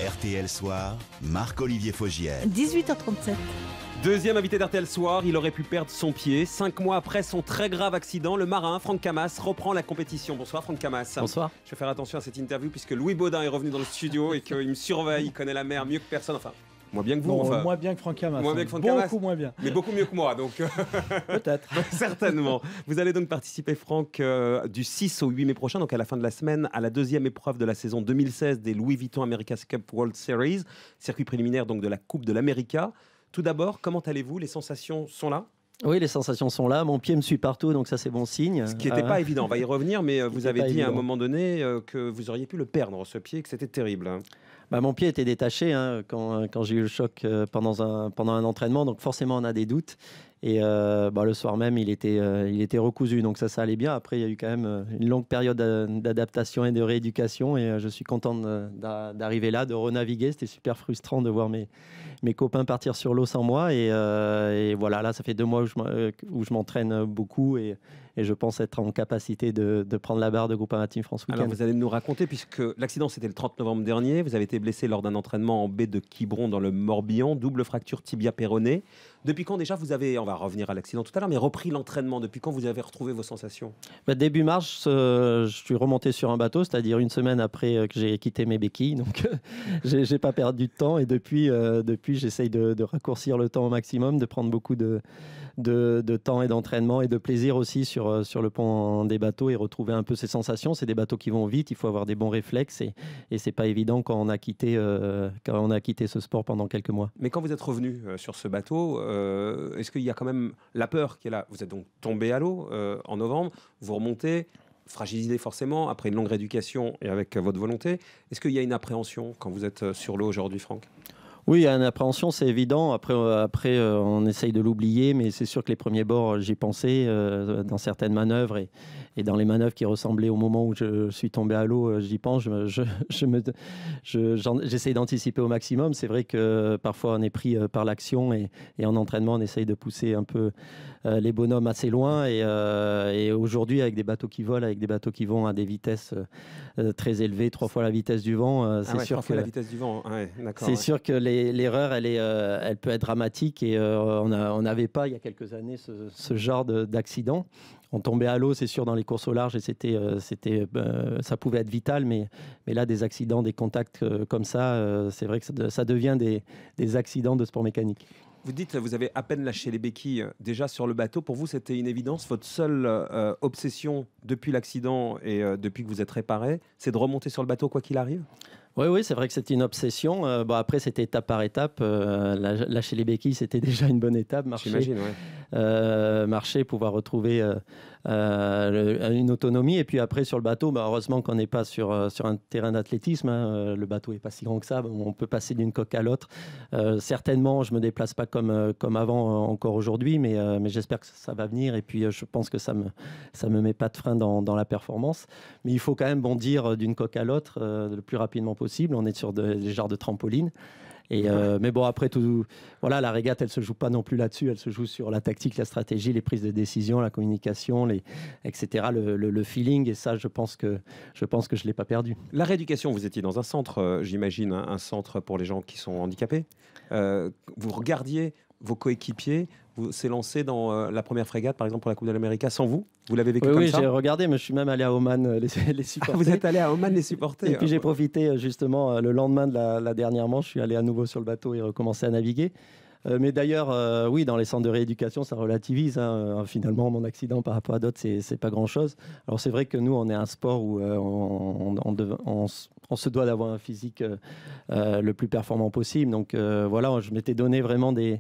RTL Soir, Marc-Olivier Fogiel. 18h37. Deuxième invité d'RTL Soir, il aurait pu perdre son pied. 5 mois après son très grave accident, le marin Franck Camas reprend la compétition. Bonsoir Franck Camas. Bonsoir. Je vais faire attention à cette interview puisque Louis Baudin est revenu dans le studio et qu'il me surveille, il connaît la mer mieux que personne. Enfin, moins bien que vous. Non, enfin, moins bien que Franck Camas. moins bien que Franck Camas. Beaucoup moins bien. Mais beaucoup mieux que moi, donc Peut-être. certainement. Vous allez donc participer, Franck, du 6 au 8 mai prochain, donc à la fin de la semaine, à la deuxième épreuve de la saison 2016 des Louis Vuitton America's Cup World Series, circuit préliminaire donc de la Coupe de l'América. Tout d'abord, comment allez-vous? Les sensations sont là? Oui, les sensations sont là. Mon pied me suit partout, donc ça, c'est bon signe. Ce qui n'était pas évident. On va y revenir, mais vous avez dit à un évident. moment donné que vous auriez pu le perdre, ce pied, que c'était terrible. Mon pied était détaché quand j'ai eu le choc pendant un entraînement, donc forcément, on a des doutes. Et le soir même, il était recousu, donc ça allait bien. Après, il y a eu quand même une longue période d'adaptation et de rééducation, et je suis content d'arriver là, de renaviguer. C'était super frustrant de voir mes copains partir sur l'eau sans moi, et voilà, là, ça fait 2 mois où je m'entraîne beaucoup, et je pense être en capacité de prendre la barre de Groupama Team France Weekend. Alors, vous allez nous raconter, puisque l'accident, c'était le 30 novembre dernier. Vous avez été blessé lors d'un entraînement en baie de Quiberon dans le Morbihan, double fracture tibia-péroné. Depuis quand déjà vous avez, on va revenir à l'accident tout à l'heure, mais repris l'entraînement? Depuis quand vous avez retrouvé vos sensations? Début mars, je suis remonté sur un bateau, c'est-à-dire une semaine après que j'ai quitté mes béquilles. Donc, j'ai pas perdu de temps. Et depuis j'essaye de raccourcir le temps au maximum, de prendre beaucoup de temps et d'entraînement et de plaisir aussi sur le pont des bateaux, et retrouver un peu ces sensations. C'est des bateaux qui vont vite, il faut avoir des bons réflexes, et c'est pas évident quand on a quitté ce sport pendant quelques mois. Mais quand vous êtes revenu sur ce bateau, est-ce qu'il y a quand même la peur qui est là? Vous êtes donc tombé à l'eau en novembre, vous remontez, fragilisé forcément, après une longue rééducation et avec votre volonté. Est-ce qu'il y a une appréhension quand vous êtes sur l'eau aujourd'hui, Franck? Oui, il y a une appréhension, c'est évident. Après, on essaye de l'oublier, mais c'est sûr que les premiers bords, j'y pensais dans certaines manœuvres, et dans les manœuvres qui ressemblaient au moment où je suis tombé à l'eau, j'y pense. J'essaye d'anticiper au maximum. C'est vrai que parfois on est pris par l'action, et en entraînement, on essaye de pousser un peu les bonhommes assez loin. Et aujourd'hui, avec des bateaux qui volent, avec des bateaux qui vont à des vitesses très élevées, 3 fois la vitesse du vent, c'est sûr 3 fois la vitesse du vent. Ouais, d'accord. C'est sûr que l'erreur, elle peut être dramatique, et on n'avait pas, il y a quelques années, ce genre d'accident. On tombait à l'eau, c'est sûr, dans les courses au large, et ça pouvait être vital, mais là, des accidents, des contacts comme ça, c'est vrai que ça devient des accidents de sport mécanique. Vous dites, vous avez à peine lâché les béquilles déjà sur le bateau. Pour vous, c'était une évidence? Votre seule obsession depuis l'accident et depuis que vous êtes réparé, c'est de remonter sur le bateau quoi qu'il arrive? Oui, c'est vrai que c'était une obsession. Après, c'était étape par étape. Lâcher les béquilles, c'était déjà une bonne étape. J'imagine, ouais. Marcher, pouvoir retrouver une autonomie. Et puis après, sur le bateau, heureusement qu'on n'est pas sur un terrain d'athlétisme. Le bateau n'est pas si grand que ça. On peut passer d'une coque à l'autre. Certainement, je ne me déplace pas comme avant encore aujourd'hui, mais j'espère que ça va venir. Et puis, je pense que ça me met pas de frein dans la performance. Mais il faut quand même bondir d'une coque à l'autre le plus rapidement possible. On est sur des genres de trampoline. Mais bon, après tout, voilà, la régate, elle se joue pas non plus là-dessus. Elle se joue sur la tactique, la stratégie, les prises de décision, la communication, etc., le feeling. Et ça, je pense que je l'ai pas perdu. La rééducation, vous étiez dans un centre, j'imagine, un centre pour les gens qui sont handicapés. Vous regardiez vos coéquipiers s'élancer dans la première frégate, par exemple pour la Coupe de l'América, sans vous? Vous l'avez vécu comme ça? Oui, j'ai regardé, mais je suis même allé à Oman les supporter. Vous êtes allé à Oman les supporter? Et puis j'ai profité justement le lendemain de la dernière manche, je suis allé à nouveau sur le bateau et recommencer à naviguer. Mais d'ailleurs, oui, dans les centres de rééducation, ça relativise. Finalement, mon accident par rapport à d'autres, c'est pas grand-chose. Alors c'est vrai que nous, on est un sport où on se doit d'avoir un physique le plus performant possible. Donc voilà, je m'étais donné vraiment des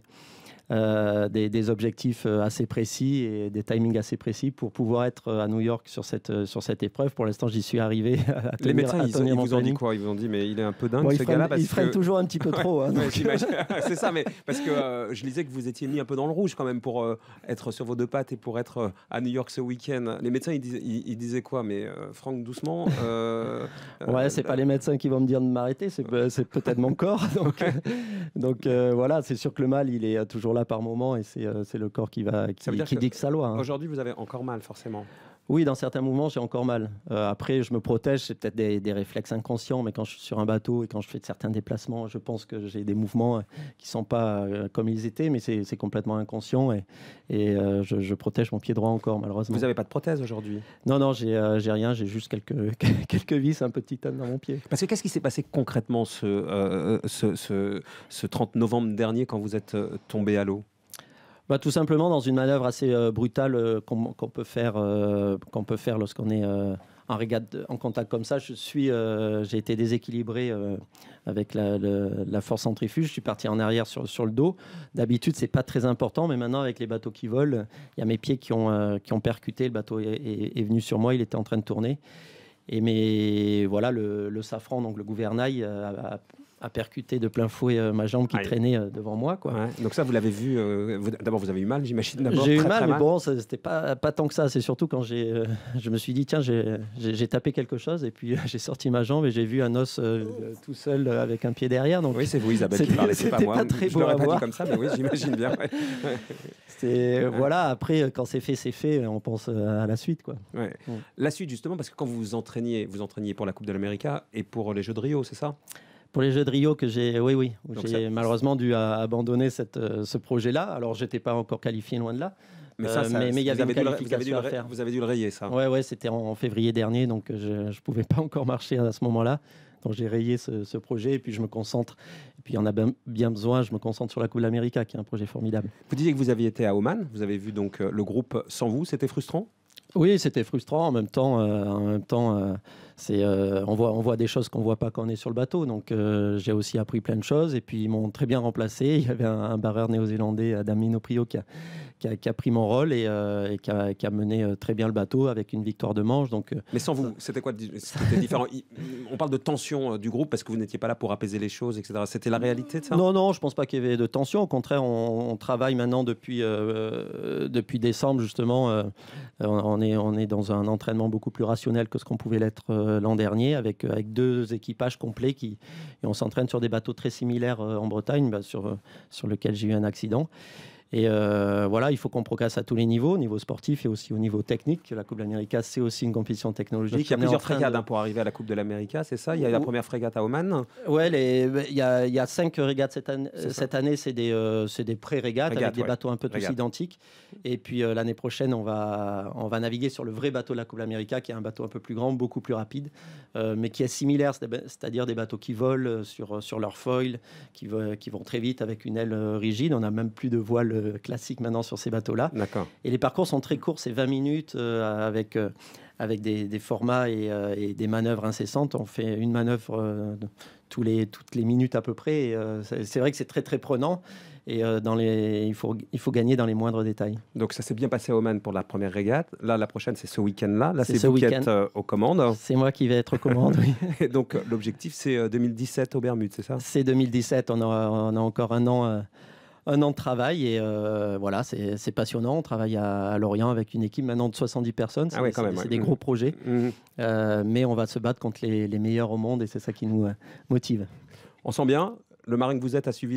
objectifs assez précis et des timings assez précis pour pouvoir être à New York sur cette épreuve. Pour l'instant, j'y suis arrivé à tenir, les médecins, ils vous ont dit planning. quoi? Ils vous ont dit, mais il est un peu dingue, ce gars-là. Ils freinent toujours un petit peu trop. Ouais, c'est ça, mais parce que je lisais que vous étiez mis un peu dans le rouge quand même pour être sur vos 2 pattes et pour être à New York ce week-end. Les médecins, ils disaient quoi? Mais Franck, doucement. Ouais, c'est pas les médecins qui vont me dire de m'arrêter, c'est peut-être mon corps. Donc voilà, c'est sûr que le mal, il est toujours là par moment, et c'est le corps qui dicte sa loi. Aujourd'hui, vous avez encore mal, forcément. Oui, dans certains mouvements, j'ai encore mal. Après, je me protège, c'est peut-être des réflexes inconscients, mais quand je suis sur un bateau et quand je fais certains déplacements, je pense que j'ai des mouvements qui ne sont pas comme ils étaient, mais c'est complètement inconscient et je protège mon pied droit encore, malheureusement. Vous n'avez pas de prothèse aujourd'hui? Non, j'ai rien, j'ai juste quelques vis un peu titanes dans mon pied. Parce que qu'est-ce qui s'est passé concrètement ce 30 novembre dernier quand vous êtes tombé à l'eau? Tout simplement dans une manœuvre assez brutale qu'on peut faire lorsqu'on est en régate en contact comme ça. J'ai été déséquilibré avec la force centrifuge. Je suis parti en arrière sur le dos. D'habitude, c'est pas très important, mais maintenant avec les bateaux qui volent, il y a mes pieds qui ont percuté. Le bateau est venu sur moi. Il était en train de tourner. Mais voilà, le safran, donc le gouvernail, a percuté de plein fouet ma jambe qui traînait devant moi, quoi. Ouais. Donc ça, vous l'avez vu. D'abord, vous avez eu mal, j'imagine. J'ai eu mal, mais bon, c'était pas tant que ça. C'est surtout quand je me suis dit, tiens, j'ai tapé quelque chose, et puis j'ai sorti ma jambe et j'ai vu un os tout seul avec un pied derrière. Donc, oui, c'est vous, Isabelle, qui parlez, c'est pas moi. Pas très je beau l'aurais à pas voir. dit comme ça, mais oui, j'imagine bien. Ouais. Voilà, après, quand c'est fait, on pense à la suite, quoi. Ouais. La suite, justement, parce que quand vous vous entraîniez pour la Coupe de l'Amérique et pour les Jeux de Rio, c'est ça? Pour les Jeux de Rio, oui. Donc J'ai malheureusement dû abandonner ce projet-là. Alors, j'étais pas encore qualifié, loin de là. Mais mais il y avait une qualification à faire. Vous avez dû le rayer, ça? Ouais, c'était en février dernier, donc je pouvais pas encore marcher à ce moment-là. Donc j'ai rayé ce projet et puis je me concentre. Et puis il y en a bien besoin, je me concentre sur la Coupe de l'Amérique, qui est un projet formidable. Vous disiez que vous aviez été à Oman, vous avez vu donc le groupe sans vous, c'était frustrant? Oui, c'était frustrant. En même temps, on voit des choses qu'on ne voit pas quand on est sur le bateau. Donc, j'ai aussi appris plein de choses. Et puis, ils m'ont très bien remplacé. Il y avait un barreur néo-zélandais, Adam Minoprio, qui a pris mon rôle et qui a mené très bien le bateau avec une victoire de manche. Donc, mais sans vous, c'était quoi? C'était différent. On parle de tension du groupe parce que vous n'étiez pas là pour apaiser les choses, etc. C'était la réalité de ça? Non, je ne pense pas qu'il y avait de tension. Au contraire, on travaille maintenant depuis décembre, justement. On est dans un entraînement beaucoup plus rationnel que ce qu'on pouvait l'être l'an dernier, avec 2 équipages complets et on s'entraîne sur des bateaux très similaires en Bretagne, sur lequel j'ai eu un accident. Et voilà, il faut qu'on progresse à tous les niveaux, au niveau sportif et aussi au niveau technique. La Coupe de l'Amérique, c'est aussi une compétition technologique. Donc, il y a plusieurs frégates pour arriver à la Coupe de l'Amérique, c'est ça? Il y a la première frégate à Oman. Oui, il y a 5 régates cette année. C'est des pré-régates avec des bateaux un peu tous identiques. Et puis l'année prochaine, on va naviguer sur le vrai bateau de la Coupe de l'Amérique, qui est un bateau un peu plus grand, beaucoup plus rapide, mais qui est similaire, c'est-à-dire des bateaux qui volent sur leur foil, qui vont très vite avec une aile rigide. On n'a même plus de voile classique maintenant sur ces bateaux-là. D'accord. Et les parcours sont très courts, c'est 20 minutes avec des formats et des manœuvres incessantes. On fait une manœuvre toutes les minutes à peu près. Et, c'est vrai que c'est très très prenant. Et il faut gagner dans les moindres détails. Donc ça s'est bien passé à Oman pour la première régate. Là, la prochaine, c'est ce week-end-là. Là, c'est vous qui êtes aux commandes. C'est moi qui vais être aux commandes, oui. Et donc l'objectif, c'est 2017 aux Bermudes, c'est ça? C'est 2017. On a encore un an de travail et voilà, c'est passionnant. On travaille à Lorient avec une équipe maintenant de 70 personnes. C'est des gros projets, mais on va se battre contre les meilleurs au monde et c'est ça qui nous motive. On sent bien. Le marin que vous êtes a suivi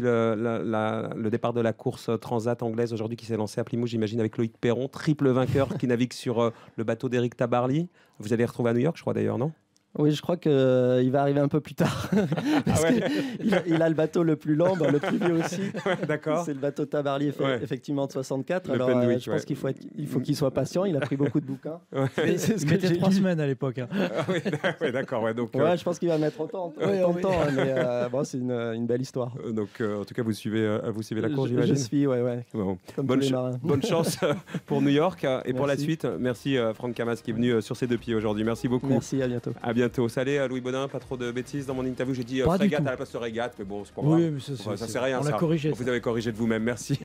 le départ de la course transat anglaise aujourd'hui qui s'est lancée à Plymouth, j'imagine, avec Loïc Perron, triple vainqueur qui navigue sur le bateau d'Éric Tabarly. Vous allez retrouver à New York, je crois d'ailleurs, non? Oui, je crois qu'il va arriver un peu plus tard. Parce qu'il a le bateau le plus lent, le plus vieux aussi. Ouais, d'accord. C'est le bateau Tabarly, effectivement, de 64. Le Alors, Penwick, je pense qu'il faut qu'il soit patient. Il a pris beaucoup de bouquins. Ouais. C'est ce que j'ai 3 semaines à l'époque. Hein. Oui, d'accord. Ouais, donc, je pense qu'il va mettre autant de temps. Mais bon, c'est une belle histoire. Donc, en tout cas, vous suivez la course, j'imagine. Je suis, ouais. Bon. Comme tous les marins. Bonne chance pour New York et pour la suite. Merci Franck Camas qui est venu sur ses 2 pieds aujourd'hui. Merci beaucoup. Merci, à bientôt. À bientôt. Salut Louis Baudin, pas trop de bêtises dans mon interview. J'ai dit frégate à la place de régate, mais bon, c'est pas grave. Oui, mais ça c'est rien. On l'a corrigé. Vous avez corrigé de vous-même. Merci.